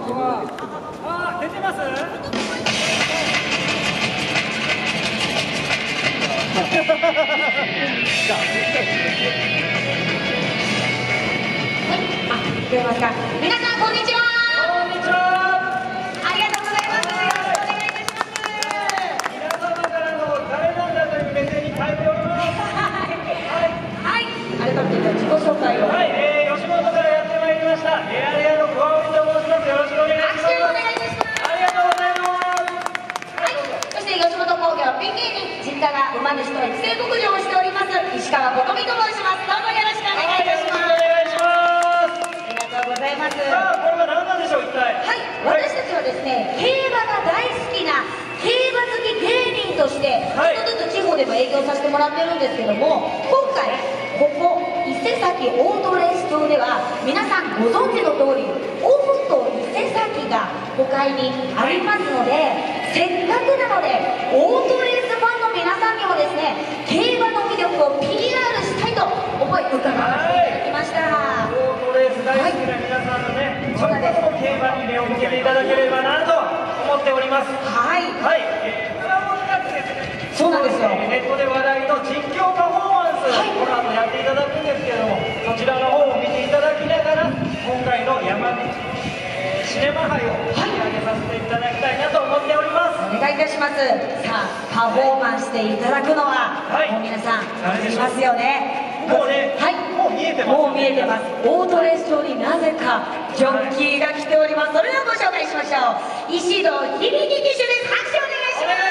あ、出てます。 出ますか。皆さんこんにちは。 こんにちは。 ありがとうございます。よろしくお願いいたします。 皆様からの誰なんだという目線に変えております。 はい。改めて自己紹介を。 はい、吉本からやってまいりました。レアレアの小青と申します。よろしくお願いします。 拍手をお願いいたします。 ありがとうございます。 はい。そして吉本興業ピン芸人、実家が馬主と育成牧場をしております石川琴美と申します。どうもよろしくお願いいたします。ありがとうございます。 さあ、これは何なんでしょう、一体。 はい、私たちはですね、競馬が大好きな競馬好き芸人として、ちょっとずつ地方でも営業させてもらってるんですけども、今回ここ伊勢崎オートレース場では皆さんご存知の通り、オフと伊勢崎が都会にありますので、せっかくなのでオートレースファンの皆さんにもですね、競馬の魅力を PR したいと思い伺わせていただきました。 オートレース大好きな皆さんのね、ちょっとでも競馬に目を向けていただければなと思っております。 はい、 はい、コラボ企画ですね。 そうなんですよ。 ネットで話題の実況パフォーマンス、この後やっていただくんですけれども、そちらの方を見ていただきながら、今回の山口シネマ杯を盛り上げさせていただきたいなと思っております。 お願いいたします。さあ、パフォーマンスしていただくのは、もう皆さんいますよね。 もうね、 はい、 もう見えてます。 もう見えてます。オートレース場になぜかジョッキーが来ております。それではご紹介しましょう。石戸響騎手です。拍手お願いします。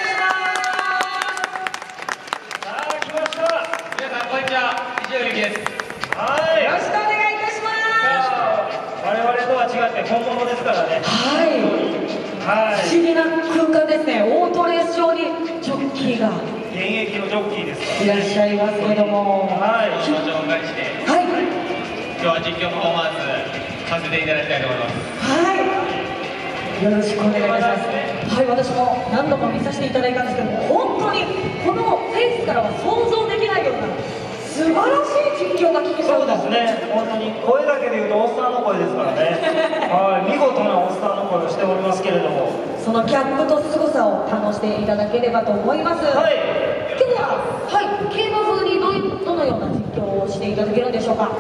さあ、来ました。 皆さんこんにちは、石戸響です。 はい。 よろしくお願いいたします。 我々とは違って本物ですからね。 はい。 はい。 不思議な空間ですね。オートレース場にジョッキーが現役のジョッキーですかいらっしゃいますけども。 ら。はい。 ご紹介して、 はい。 今日は実況パフォーマンスさせていただきたいと思います。 はい。よろしくお願いいたします。はい、私も何度も見させていただいたんですけども、本当にこのフェイスからは想像できないような素晴らしい実況が聞けそうそうですね。本当に声だけで言うとおっさんの声ですからね。はい。見事なおっさんの声をしておりますけれども。 そのギャップと凄さを堪能していただければと思います。 はい。 今日は、はい、競馬風にどのような実況をしていただけるんでしょうか。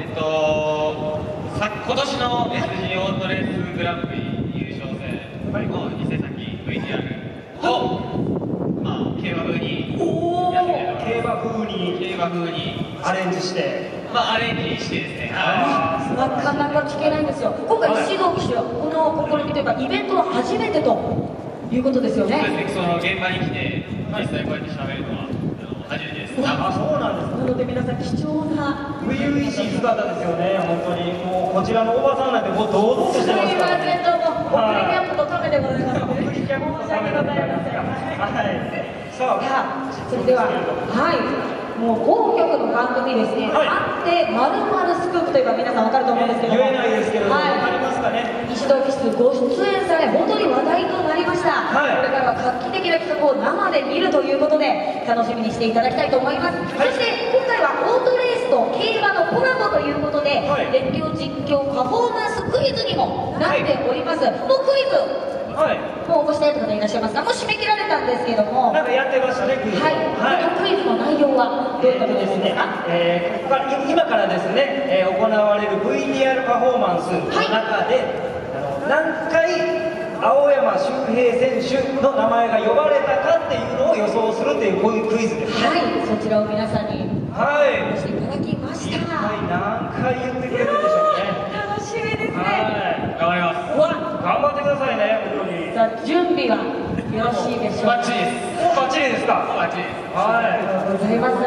今年の SG オートレースグランプリ優勝戦の伊勢崎 VTR を、競馬風にやってみたいと思います。 競馬風にアレンジして。 アレンジしてですね。 なかなか聞けないんですよ。今回石戸騎手はこの試みというかイベントは初めてということですよね。 そうですね。その現場に来て実際こうやって喋るのは初めてです。 あ、そうなんです。 なので皆さん貴重な。 初々しい姿ですよね。本当にもうこちらのおばさんなんてもう堂々としてますから。 すいません、どうも送りキャンプのためでございます。 送りキャンプのためでございます。はい。さあ、 それでは、はい、もう某局の番組ですね、あってまるまるスクープといえば皆さんわかると思うんですけども、 言えないですけれども、わかりますかね。 石戸騎手ご出演され本当に話題となりました。 はい。 これからは画期的な企画を生で見るということで楽しみにしていただきたいと思います。そして今回はオートレースと競馬のコラボということで、熱狂実況パフォーマンスクイズにもなっております。もうクイズ。 はい。 もう応募したい方いらっしゃいますか。もう締め切られたんですけども。 なんかやってましたね、クイズ。 はい。クイズの内容はどういったことですか。 今からですね、行われる VTR パフォーマンスの中で、何回青山周平選手の名前が呼ばれたかっていうのを予想するっていうこういうクイズです。 はい。そちらを皆さんに応募していただきました。 一体何回言ってくれるんでしょうね。 楽しみですね。 はい。 頑張ります。 頑張ってくださいね、本当に。 さあ準備はよろしいでしょうか。 バッチリです。 もうバッチリですか。 バッチリです。 はありがとうございます。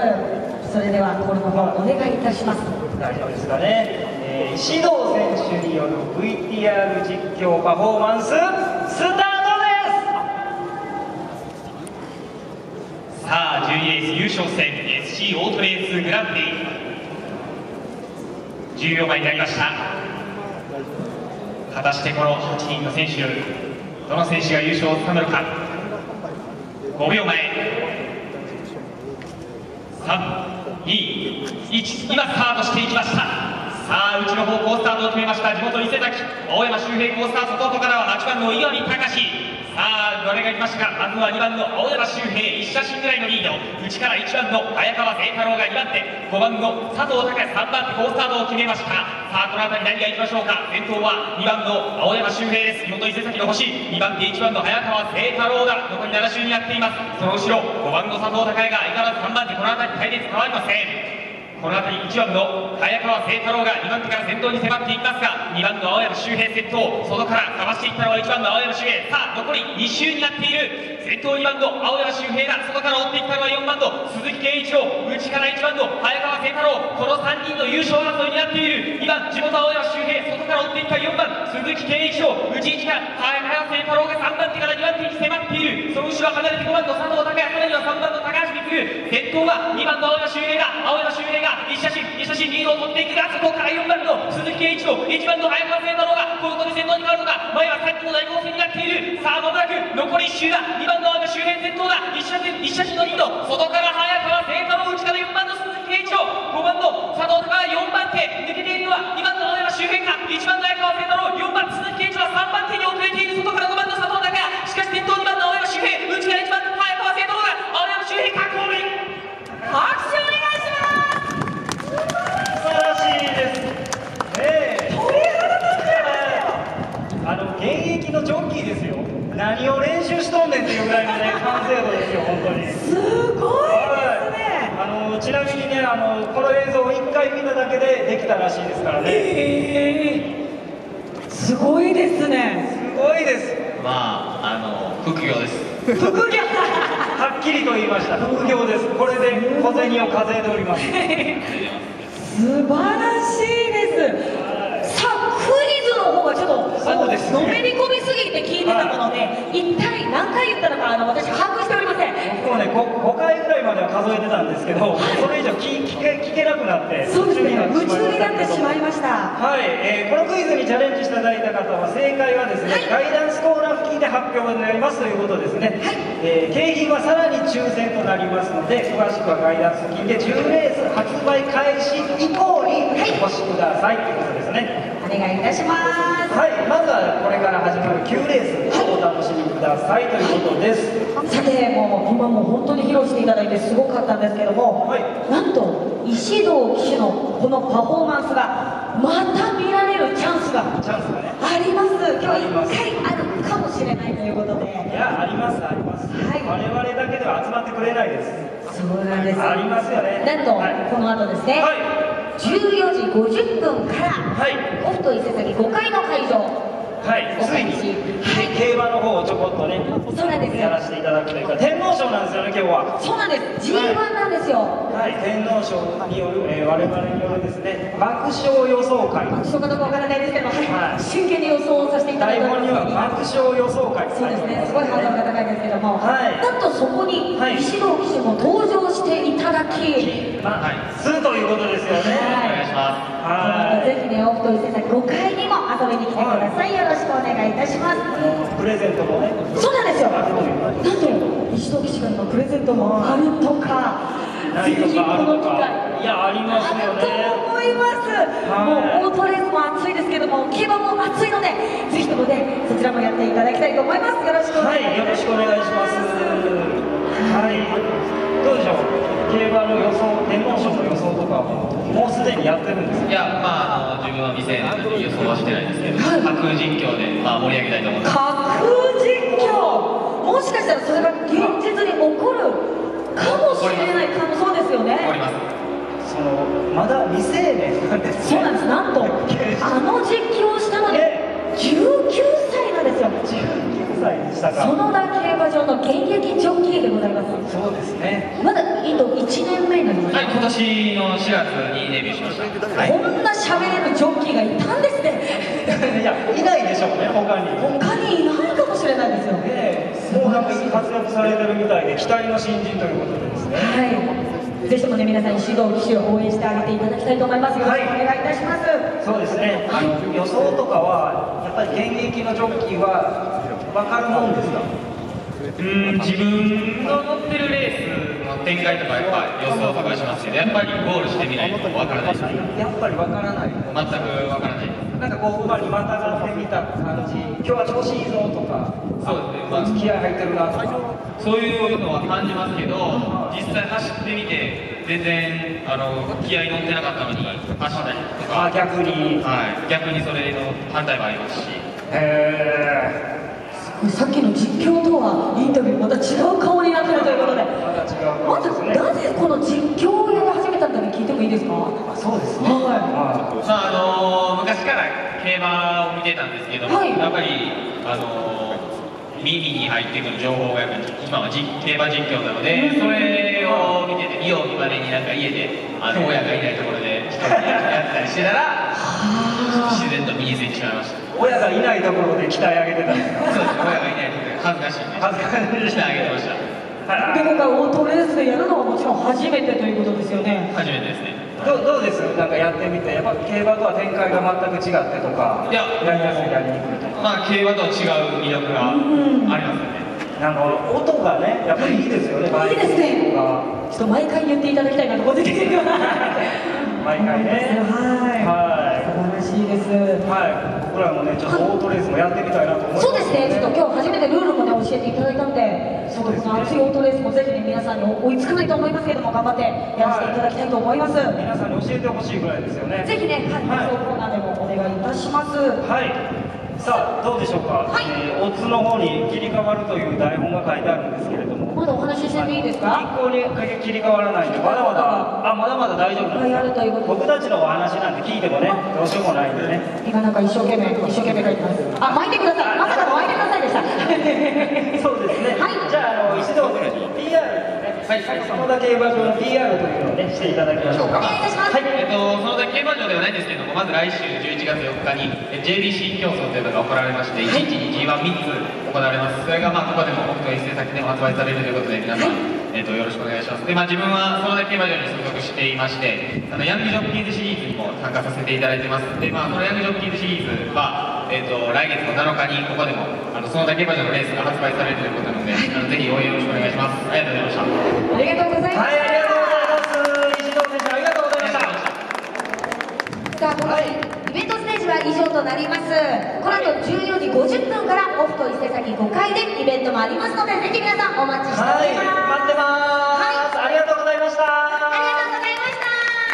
それではこれの方お願いいたします。 大丈夫ですかね。石堂選手による VTR 実況パフォーマンススタートです。 さあ12レース優勝戦 SC オートレースグランプリ10秒前になりました。果たしてこの8人の選手どの選手が優勝をつかむのか。5秒前3、2、1、今スタートしていきました。 さあ内の方向スタートを決めました地元伊勢崎青山周平コースター外からは8番の岩見隆。さあどれが来ましたか。まずは2番の青山周平1写真ぐらいのリード、内から1番の早川清太郎が2番手、5番の佐藤隆3番手好スタートを決めました。さあこの辺り何がいきましょうか。先頭は2番の青山周平です。地元伊勢崎の星、2番手1番の早川清太郎だ。残り7周になっています。その後ろ5番の佐藤隆が相変わらず3番手、この辺り隊列変わりません。この辺り1番の早川清太郎が2番手から先頭に迫っていきますが、2番の青山周平先頭、外からかわしていったのは1番の青山周平。さあ残り2周になっている。先頭2番の青山周平だ。外から追っていったのは4番の鈴木圭一郎、内から1番の早川清太郎、この3人の優勝争いになっている。2番地元青山周平、外から追っていった4番鈴木圭一郎、内1から早川清太郎が3番手から2番手に迫っている。その後ろ離れて5番の佐藤隆也、さらには3番の高橋光。先頭は2番の青山周平だ。青山周平が1写真リードを取っていくが、そこから4番の鈴木圭一郎、1番の早川清太郎がここで先頭に変わるのか。前はさっきの大混戦になっている。さあまもなく残り1周だ。2番の青山周平先頭だ。1写真のリード、外から早川清太郎、内から4番の鈴木圭一郎、5番の佐藤隆が4番手、抜けているのは2番の青山周平か、1番の早川清太郎、4番鈴木圭一郎は3番手に遅れている。外から5番の佐藤隆、しかし先頭2番の青山周平、内から1番の早川清太郎が青山周平確保。 拍手お願いします。 素晴らしいですね。 鳥肌立って現役のジョッキーですよ。何を練習しとんねんっていうぐらいのね完成度ですよ本当に。 すごいですね。 ちなみにねこの映像を1回見ただけでできたらしいですからね。 すごいですね。 すごいです。 まあ副業です。 副業はっきりと言いました。副業です。これで小銭を稼いでおります。 素晴らしいです。さあクイズの方がちょっとそうですねのめり込みすぎて聞いてたもので、一体何回言ったのか私把握しておりません。 僕もね 5回ぐらいまでは数えてたんですけど、それ以上聞けなくなってそうですね、夢中になってしまいまました。 はい、このクイズにチャレンジしていただいた方は正解はですね、ガイダンスコーナー付近で発表になりますということですね。景品はさらに抽選となりますので、詳しくはガイダンス付近で10レース発売開始以降にお越しくださいということですね。 お願いいたします。 はい、まずはこれから始まる9レースをお楽しみくださいということです。 さてもう今も本当に披露していただいてすごかったんですけども、なんと石堂騎手のこのパフォーマンスがまた見られるチャンスがねあります。今日1回あるかもしれないということで。 いや、ありますあります、我々だけでは集まってくれないです。 そうなんです。 ありますよね。 なんと、この後ですね、14時50分から、オフと伊勢崎5階の会場、 ついに競馬の方をちょこっとねそうなんですやらせていただくというか、天皇賞なんですよね今日は。 そうなんです、G1 なんですよ。 天皇賞による、我々によるですね爆笑予想会。 爆笑かどうかわからないですけども、真剣に予想をさせていただいて台本には爆笑予想会。 そうですね、すごいハードルが高いですけども、なんとそこに石堂騎手も登場していただき、 するということですよね。 お願いします。 ぜひね、オフと伊勢崎5階にも遊びに来てください。よろしくお願いいたします。 プレゼントもね。 そうなんですよ。なんと石堂騎手が今プレゼントもあるとか、ぜひこの機会、 いや、ありますよね。 あると思います。もうオートレースも熱いですけども、競馬も熱いので、ぜひともね、そちらもやっていただきたいと思います。よろしくお願いします。 よろしくお願いします。どうでしょう。競馬の予想、天皇賞の予想とかもうすでにやってるんですか。 いや、自分は未成年なので予想はしてないですけど、架空実況で盛り上げたいと思います。 架空実況、もしかしたらそれが現実に起こるかもしれないかも。そうですよね。 起こります。 まだ未成年なんです。 そうなんです。なんと実況をしたので19歳なんですよ。 19歳でしたか。 園田競馬場の現役ジョッキーでございます。 そうですね。 まだ1年目になります。 はい、今年の4月にデビューしました。 こんな喋れるジョッキーがいたんですね。 いや、いないでしょうね、他にいないかもしれないですよね。もうなんか活躍されてるみたいで期待の新人ということでですね。 ぜひともね、皆さんに指導騎手を応援してあげていただきたいと思います。よろしくお願いいたします。 そうですね。予想とかはやっぱり現役のジョッキーは分かるもんですか。 自分の乗ってるレースの展開とかやっぱ予想とかしますけど、やっぱりゴールしてみないと分からないです。 やっぱり分からない。 全くわからないです。 なんかこう馬にまたがってみた感じ、今日は調子いいぞとか、 そうですね、まあ、 気合入ってるなとか、 そういうのは感じますけど、実際走ってみて全然気合い乗ってなかったのに走ったりとか、 逆に、 はい、逆にそれの反対もありますし。 さっきの実況とはインタビューまた違う顔になってるということで、 また違うまずなぜこの実況をやり始めたんだか聞いてもいいですか？ そうですね。 昔から競馬を見てたんですけども、 はい、 やっぱり耳に入ってくる情報がやっぱり今は競馬実況なので、それを見てて見よう見まねになんか家で親がいないところで一人でやったりしてたら自然と身についてしまいました。 親がいないところで鍛え上げてたんですか？ そうです、親がいないところで恥ずかしいんで恥ずかしい鍛え上げてました。 で、今回オートレースでやるのはもちろん初めてということですよね。 初めてですね。 どうです？なんかやってみて、やっぱ競馬とは展開が全く違ってとか、 いや、 やりやすいやりにくいとか、 まあ競馬とは違う魅力がありますよね。 なんか音がね、やっぱりいいですよね。 いいですね。ちょっと毎回言っていただきたいなと思ってて毎回ね。 はい。素晴らしいです。 はい。僕らもね、ちょっとオートレースもやってみたいなと思います。 そうですね。ちょっと今日初めてルールもね教えていただいたんで、そうですね。熱いオートレースもぜひね皆さんに追いつかないと思いますけども頑張ってやらせていただきたいと思います。 皆さんに教えてほしいぐらいですよね。 ぜひね、はい、放送コーナーでもお願いいたします。 はい。さあどうでしょうか。 はい。 オッズの方に切り替わるという台本が書いてあるんですけれども。 まだお話ししてもいいですか？ 一向に切り替わらないんで、まだまだ大丈夫なんです。僕たちのお話なんて聞いてもね、どうしようもないんでね。 今なんか一生懸命書いてます。あ、巻いてください。まさかの巻いてくださいでした。 そうですね。 はい。 じゃあ一度 PR ね、はい、そのだけ競馬場の PR というのをねしていただきましょうか。 お願いいたします。 はい。 そのだけ競馬場ではないんですけども、まず来週11月4日に JBC 競争というのが行われまして、1日に G13 つ行われます。それがまあここでも北斗一斉先でも発売されるということで皆さん、よろしくお願いします。で、自分はそのだけ競馬場に所属していまして、ヤングジョッキーズシリーズにも参加させていただいてます。で、そのヤングジョッキーズシリーズは、来月の7日にここでもそのだけ競馬場のレースが発売されるということなので、ぜひ応援よろしくお願いします。ありがとうございました。 ありがとうございます。 はい、ありがとうございます。石堂選手、ありがとうございました。 さあ、このイベントステージは以上となります。この後14時50分からオフと伊勢崎5階でイベントもありますので、ぜひ皆さんお待ちしております。 待ってます。ありがとうございました。 ありがとうございました。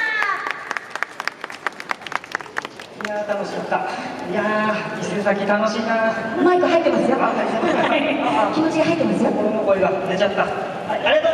いやー楽しかった。いやー伊勢崎楽しいな。 マイク入ってますよ。気持ちが入ってますよ。 心の声が出ちゃった。はい、ありがとうございました。